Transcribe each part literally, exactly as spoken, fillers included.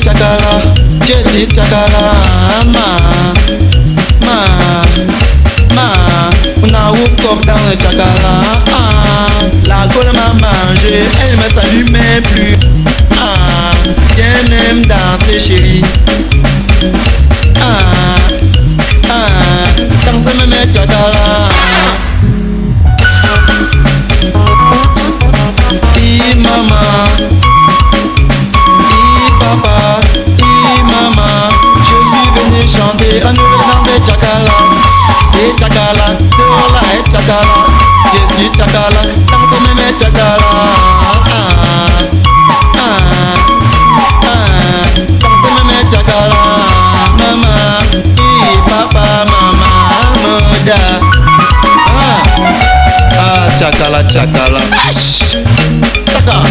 chakala, j'ai dit chakala, ma, ma, ma, on a où comme dans le chakala, ah, la gueule m'a mangé, elle me salue même plus, ah, viens même danser chérie, ah, ah, danse même chakala. I maman, I papa, I maman, je suis venu chanter la nouvelle danse de Chakala. Et Chakala, de la et Chakala, je suis Chakala, danse même Chakala. Ah, ah, ah, danse même Chakala. Maman, I papa, maman, moda. Ah, ah, Chakala, Chakala. Chaka.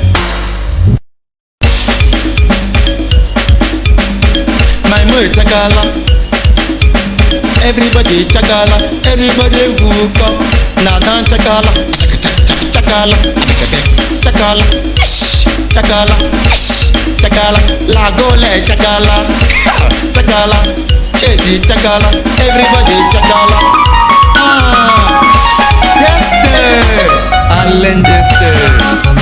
My mother Chakala. Everybody Chakala. Everybody hook up. Now dance Chakala. Chakala. Chakala. Chakala. Chakala. La gole Chakala. Chakala. Chedi Chakala. Everybody Chakala. Ah. Yes sir. Allen Dester.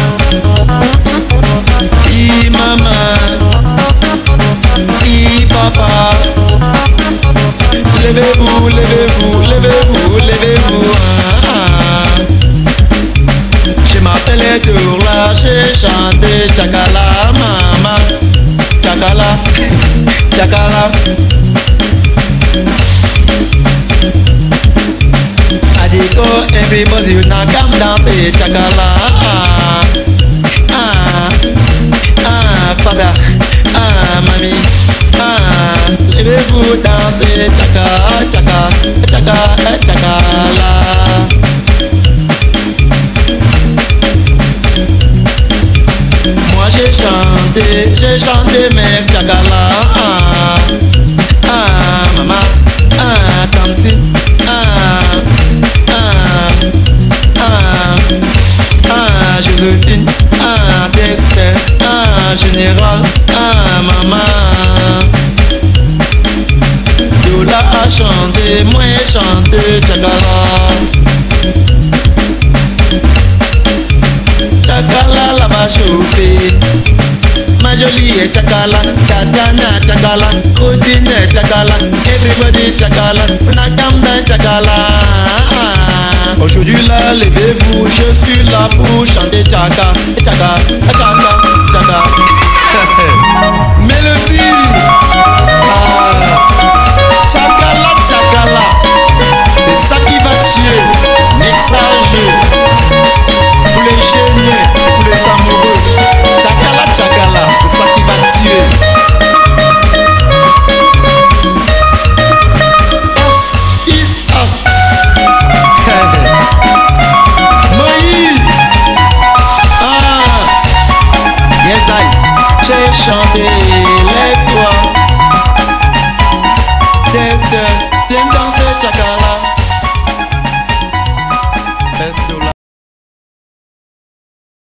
I maman, I papa. Levez-vous, levez-vous, levez-vous, levez-vous. Ah, ah. Je m'appelle Dourla, j'ai chanté Chakala, maman. Chakala, Chakala. Adiko, everybody now come dance Chakala. Ah, ah, ah, father, ah, mamie, ah, levez-vous danser Chaka, Chaka, Chaka, Chakala. Moi j'ai chanté, j'ai chanté mes Chakala. Ah, ah, maman, ah, tanti, ah. Ah, Joséphine, ah, Dester, ah, Général, ah, maman. Doula a chanté, moi j'ai chanté Chakala. Chakala la va chauffer. Ma jolie est Chakala, Katana Chakala, Cotine Chakala, everybody Chakala, on a gamda Chakala. Aujourd'hui là, levez-vous, je suis là pour chanter Chaka, Chaka, Chaka, Chaka. Mélodie. Ah. Chakala, Chakala. C'est ça qui va tuer. Message pour les génies, pour les amoureux. Chakala, Chakala, c'est ça qui va tuer. Us is us. Moïse. Ah. Yes, I. J'ai chanté les toi. Test, viens danser Chakala.